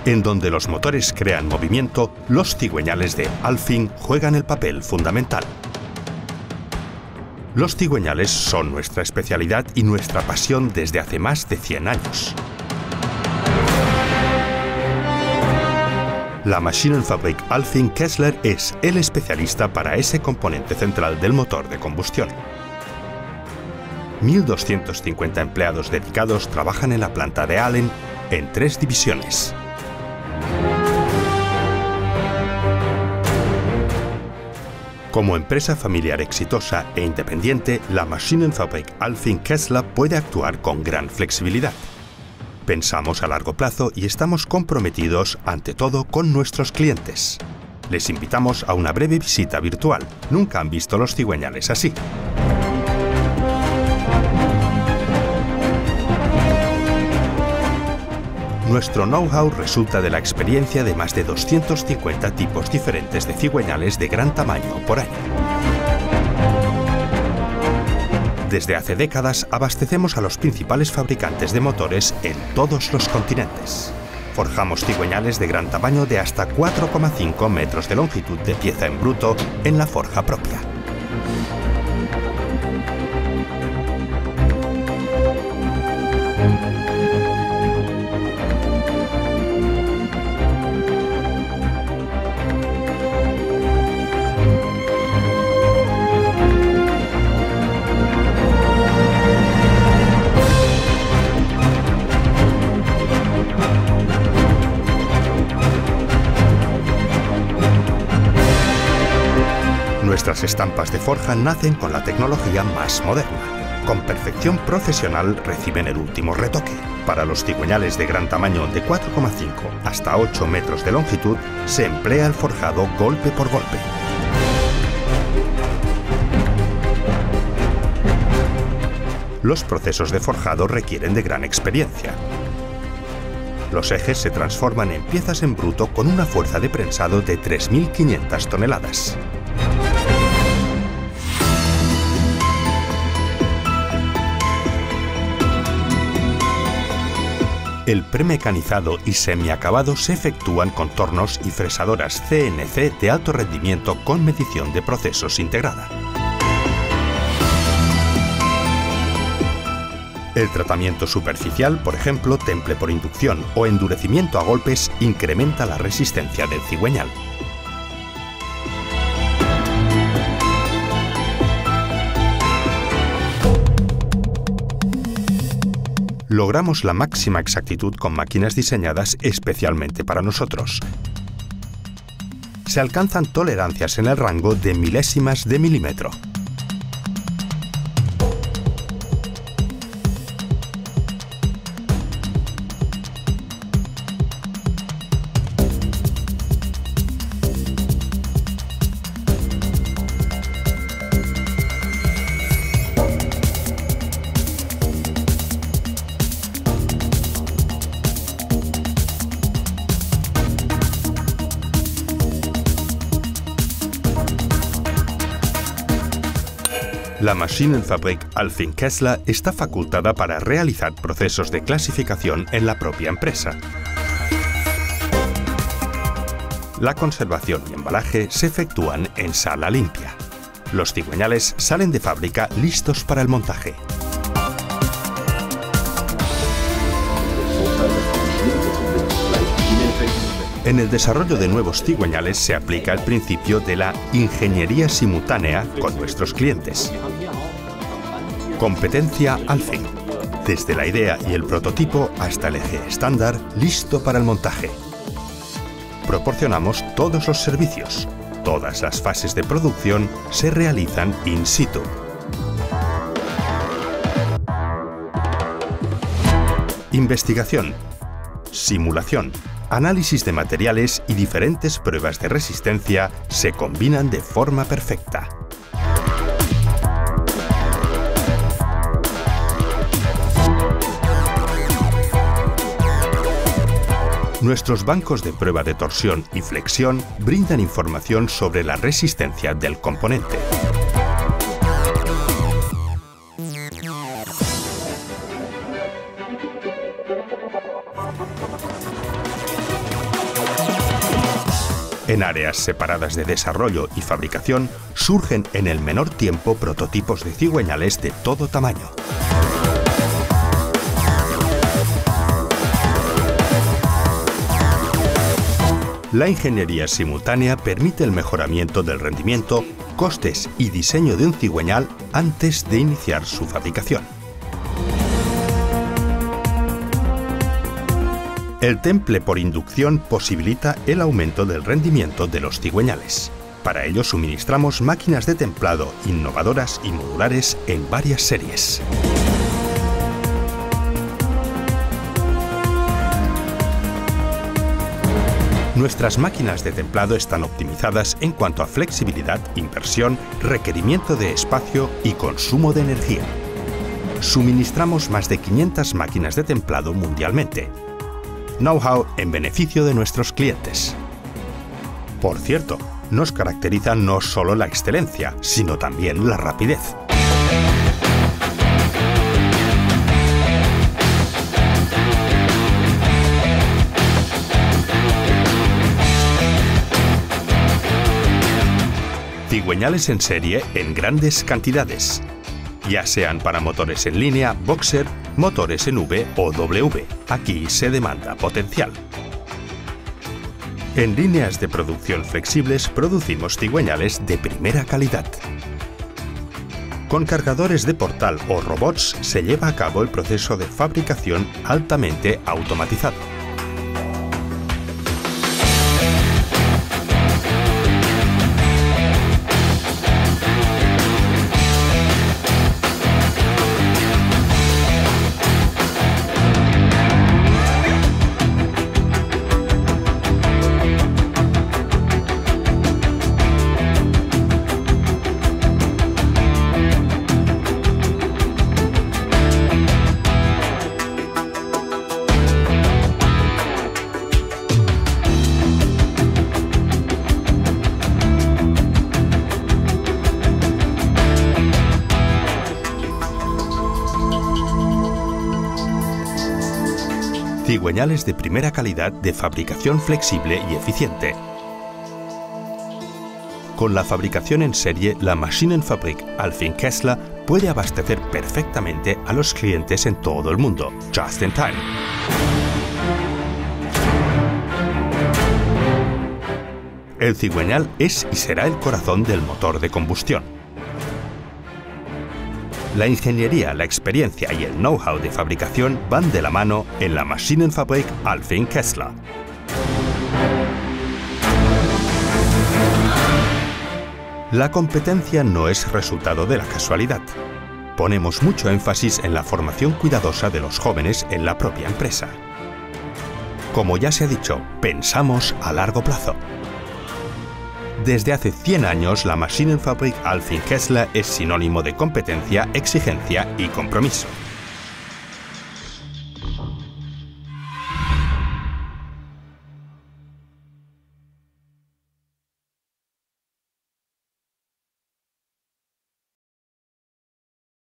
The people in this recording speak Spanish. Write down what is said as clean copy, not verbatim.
En donde los motores crean movimiento, los cigüeñales de Alfing juegan el papel fundamental. Los cigüeñales son nuestra especialidad y nuestra pasión desde hace más de 100 años. La Maschinenfabrik Alfing Kessler es el especialista para ese componente central del motor de combustión. 1.250 empleados dedicados trabajan en la planta de Ahlen en 3 divisiones. Como empresa familiar exitosa e independiente, la Maschinenfabrik Alfing Kessler puede actuar con gran flexibilidad. Pensamos a largo plazo y estamos comprometidos, ante todo, con nuestros clientes. Les invitamos a una breve visita virtual. Nunca han visto los cigüeñales así. Nuestro know-how resulta de la experiencia de más de 250 tipos diferentes de cigüeñales de gran tamaño por año. Desde hace décadas abastecemos a los principales fabricantes de motores en todos los continentes. Forjamos cigüeñales de gran tamaño de hasta 4,5 metros de longitud de pieza en bruto en la forja propia. Nuestras estampas de forja nacen con la tecnología más moderna. Con perfección profesional reciben el último retoque. Para los cigüeñales de gran tamaño de 4,5 hasta 8 metros de longitud se emplea el forjado golpe por golpe. Los procesos de forjado requieren de gran experiencia. Los ejes se transforman en piezas en bruto con una fuerza de prensado de 3.500 toneladas. El premecanizado y semiacabado se efectúan con tornos y fresadoras CNC de alto rendimiento con medición de procesos integrada. El tratamiento superficial, por ejemplo, temple por inducción o endurecimiento a golpes, incrementa la resistencia del cigüeñal. Logramos la máxima exactitud con máquinas diseñadas especialmente para nosotros. Se alcanzan tolerancias en el rango de milésimas de milímetro. La Maschinenfabrik Alfing Kessler está facultada para realizar procesos de clasificación en la propia empresa. La conservación y embalaje se efectúan en sala limpia. Los cigüeñales salen de fábrica listos para el montaje. En el desarrollo de nuevos cigüeñales se aplica el principio de la ingeniería simultánea con nuestros clientes. Competencia Alfing. Desde la idea y el prototipo hasta el eje estándar, listo para el montaje. Proporcionamos todos los servicios. Todas las fases de producción se realizan in situ. Investigación, simulación, análisis de materiales y diferentes pruebas de resistencia se combinan de forma perfecta. Nuestros bancos de prueba de torsión y flexión brindan información sobre la resistencia del componente. En áreas separadas de desarrollo y fabricación, surgen en el menor tiempo prototipos de cigüeñales de todo tamaño. La ingeniería simultánea permite el mejoramiento del rendimiento, costes y diseño de un cigüeñal antes de iniciar su fabricación. El temple por inducción posibilita el aumento del rendimiento de los cigüeñales. Para ello suministramos máquinas de templado innovadoras y modulares en varias series. Nuestras máquinas de templado están optimizadas en cuanto a flexibilidad, inversión, requerimiento de espacio y consumo de energía. Suministramos más de 500 máquinas de templado mundialmente. Know-how en beneficio de nuestros clientes. Por cierto, nos caracteriza no solo la excelencia, sino también la rapidez. Cigüeñales en serie en grandes cantidades, ya sean para motores en línea, boxer, motores en V o W. Aquí se demanda potencial. En líneas de producción flexibles producimos cigüeñales de primera calidad. Con cargadores de portal o robots se lleva a cabo el proceso de fabricación altamente automatizado. Cigüeñales de primera calidad de fabricación flexible y eficiente. Con la fabricación en serie, la Maschinenfabrik Alfin Kessler puede abastecer perfectamente a los clientes en todo el mundo, just in time. El cigüeñal es y será el corazón del motor de combustión. La ingeniería, la experiencia y el know-how de fabricación van de la mano en la Maschinenfabrik Alfin Kessler. La competencia no es resultado de la casualidad. Ponemos mucho énfasis en la formación cuidadosa de los jóvenes en la propia empresa. Como ya se ha dicho, pensamos a largo plazo. Desde hace 100 años, la Maschinenfabrik Alfin Kessler es sinónimo de competencia, exigencia y compromiso.